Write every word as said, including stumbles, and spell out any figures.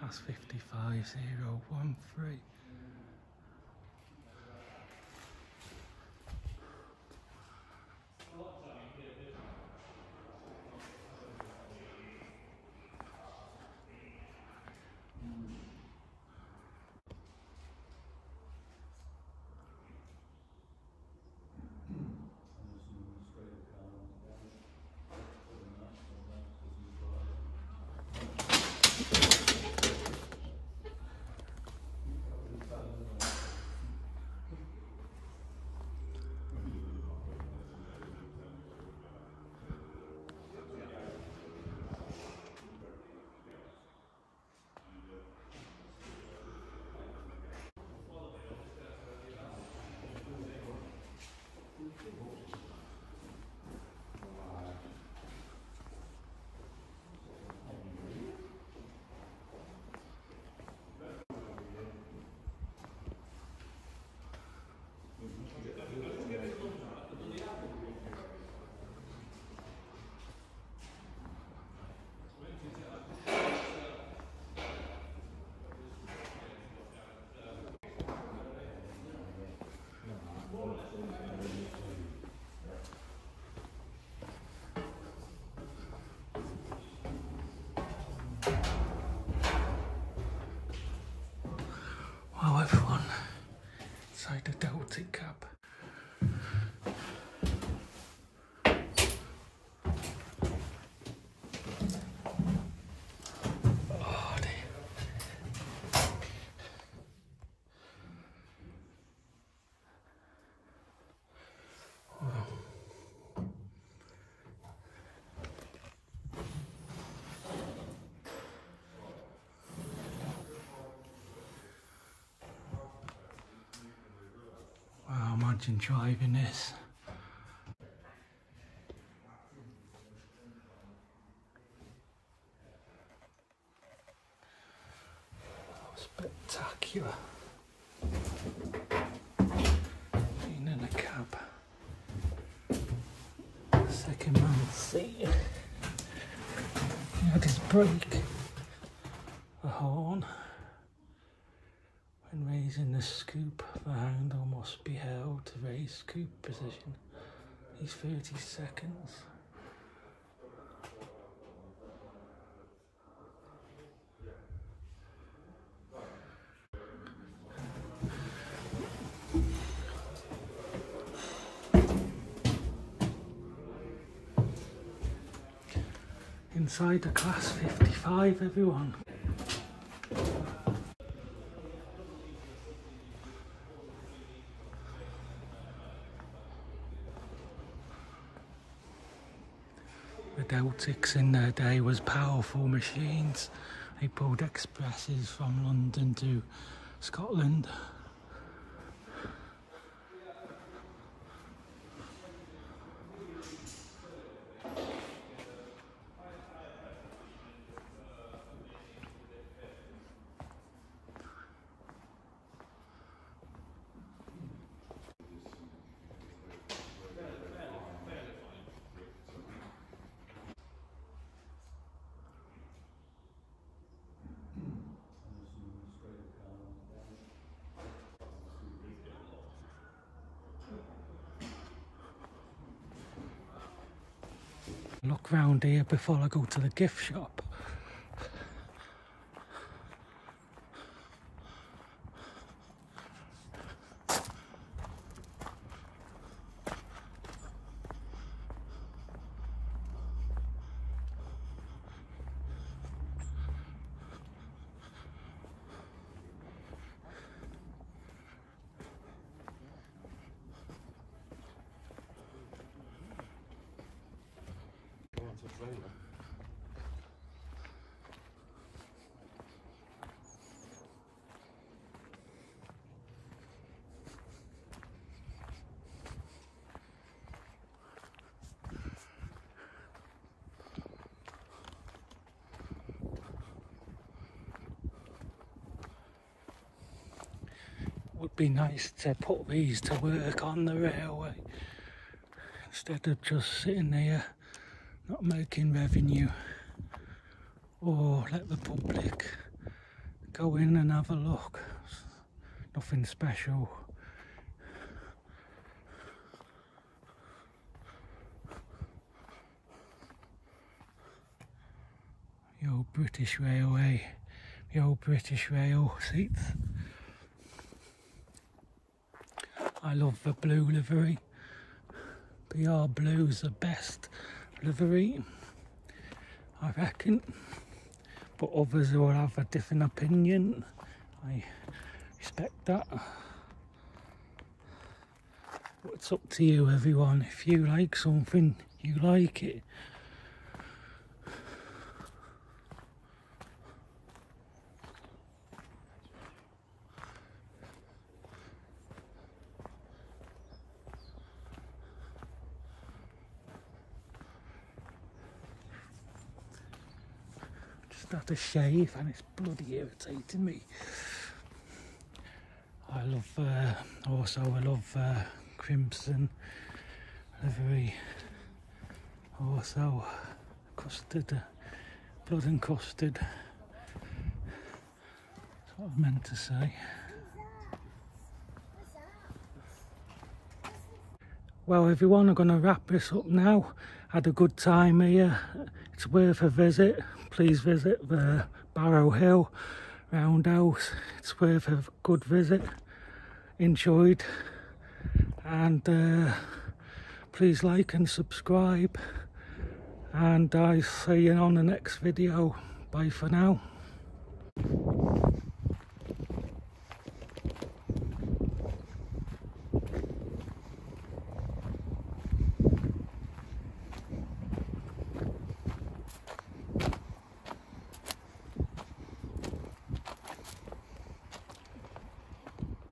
Class fifty-five zero one three. Wow, everyone, inside the Deltic cab. Oh, dear. Wow. Wow, imagine driving this. Spectacular. Being in a cab. Second man seat. He had his brake. The horn. When raising the scoop, the handle must be held to raise scoop position. These thirty seconds. Inside the Class fifty-five, everyone. The Deltics in their day was powerful machines. They pulled expresses from London to Scotland. Look round here before I go to the gift shop. Would be nice to put these to work on the railway instead of just sitting there not making revenue, or let the public go in and have a look. Nothing special. The old British Railway, the old British Rail seats. I love the blue livery. B R Blue's the best livery, I reckon. But others will have a different opinion. I respect that. But it's up to you, everyone. If you like something, you like it. Had a shave and it's bloody irritating me. I love uh, also I love uh, crimson livery, also custard, uh, blood and custard. That's what I meant to say. Well everyone, I'm going to wrap this up now. Had a good time here. It's worth a visit. Please visit the Barrow Hill Roundhouse. It's worth a good visit. Enjoyed. And uh, please like and subscribe. And I'll see you on the next video. Bye for now.